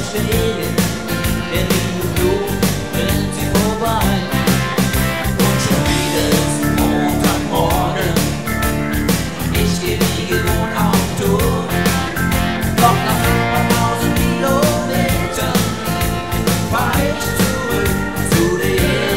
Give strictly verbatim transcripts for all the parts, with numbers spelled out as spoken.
stehen, der liebe Blut rennt sie vorbei. Und schon wieder ist Montagmorgen, ich geh wie gewohnt auf Tour. Doch nach fünftausend Kilometern fahr ich zurück zu dir.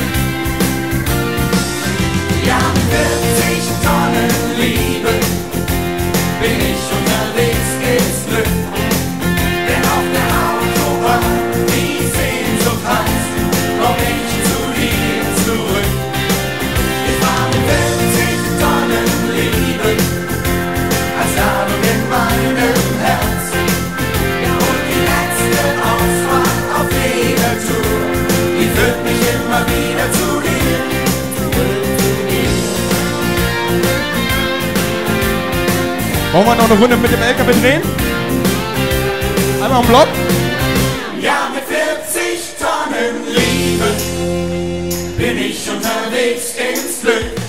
Ja, mit vierzig Tonnen Liebe bin ich unterwegs ins Glück. Denn auf der Autobahn, die Sehnsucht heißt, komm ich zu dir zurück. Ich fahr mit vierzig Tonnen Liebe als Ladung in meinem Herz. Ja, und die letzte Ausfahrt auf jeder Tour, die führt mich immer wieder zu dir, zurück zu dir. Wollen wir noch eine Runde mit dem L K W drehen? Einmal am Block. Ja, mit vierzig Tonnen Liebe bin ich unterwegs ins Glück.